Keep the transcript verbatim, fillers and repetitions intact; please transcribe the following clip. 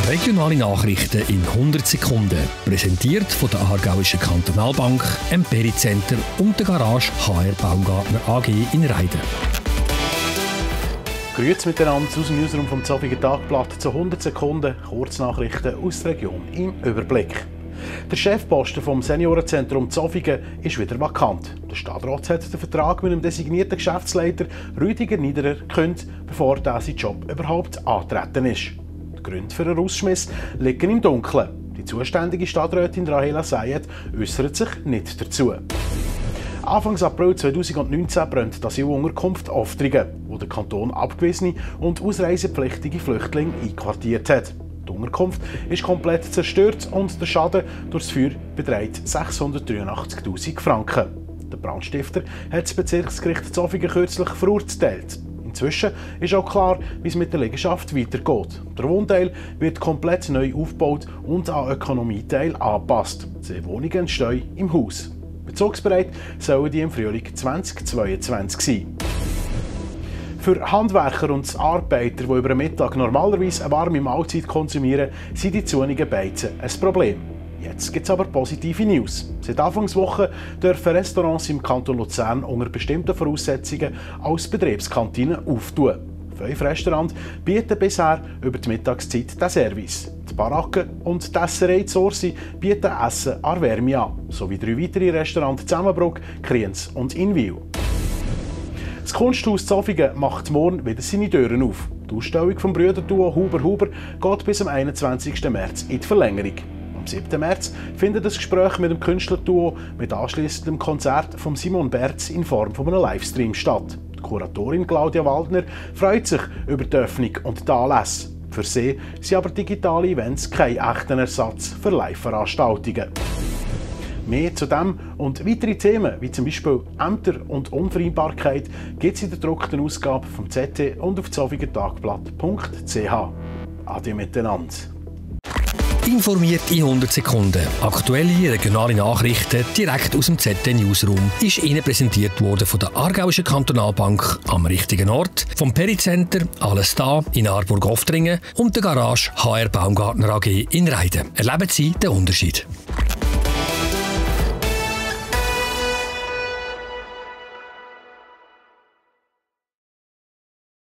Regionale Nachrichten in hundert Sekunden. Präsentiert von der Aargauischen Kantonalbank, dem Pericenter und der Garage H R Baumgartner A G in Reiden. Grüezi miteinander aus dem Newsroom vom Zofiger Tagblatt zu hundert Sekunden Kurznachrichten aus der Region im Überblick. Der Chefposten vom Seniorenzentrum Zofigen ist wieder vakant. Der Stadtrat hat den Vertrag mit dem designierten Geschäftsleiter Rüdiger Niederer gekündigt, bevor er seinen Job überhaupt angetreten ist. Die Gründe für den Rausschmiss liegen im Dunkeln. Die zuständige Stadträtin Rahela Sayed äußert sich nicht dazu. Anfang April zweitausendneunzehn brennt die Asylunterkunft Oftringen, wo der Kanton abgewiesene und ausreisepflichtige Flüchtlinge einquartiert hat. Die Unterkunft ist komplett zerstört und der Schaden durch das Feuer beträgt sechshundertdreiundachtzigtausend Franken. Der Brandstifter hat das Bezirksgericht Zofigen kürzlich verurteilt. Inzwischen ist auch klar, wie es mit der Liegenschaft weitergeht. Der Wohnteil wird komplett neu aufgebaut und an Ökonomieteil angepasst. Zwei Wohnungen entstehen im Haus. Bezugsbereit sollen die im Frühling zweitausendzweiundzwanzig sein. Für Handwerker und Arbeiter, die über den Mittag normalerweise eine warme Mahlzeit konsumieren, sind die zunigen Beizen ein Problem. Jetzt gibt es aber positive News. Seit Anfangswoche dürfen Restaurants im Kanton Luzern unter bestimmten Voraussetzungen als Betriebskantine auftun. Fünf Restaurants bieten bisher über die Mittagszeit den Service. Die Baracken und die Esserei Zorsi bieten Essen an Wärme an, sowie drei weitere Restaurants Zusammenbruck, Kriens und Inwil. Das Kunsthaus Zofigen macht morgen wieder seine Türen auf. Die Ausstellung vom Brüderduo Huber Huber geht bis am einundzwanzigsten März in die Verlängerung. Am siebten März findet das Gespräch mit dem Künstlerduo mit anschliessendem Konzert von Simon Berz in Form von einem Livestream statt. Die Kuratorin Claudia Waldner freut sich über die Öffnung und die Anlässe. Für sie sind aber digitale Events kein echter Ersatz für Live-Veranstaltungen. Mehr zu dem und weitere Themen, wie zum Beispiel Ämter und Unvereinbarkeit, gibt es in der gedruckten Ausgabe vom Z T und auf zofigertagblatt punkt c h. Adieu miteinander. Informiert in hundert Sekunden. Aktuelle regionale Nachrichten direkt aus dem Z T Newsroom ist Ihnen präsentiert worden von der Aargauischen Kantonalbank am richtigen Ort, vom Pericenter Alles da in Aarburg-Oftringen und der Garage H R Baumgartner A G in Reiden. Erleben Sie den Unterschied.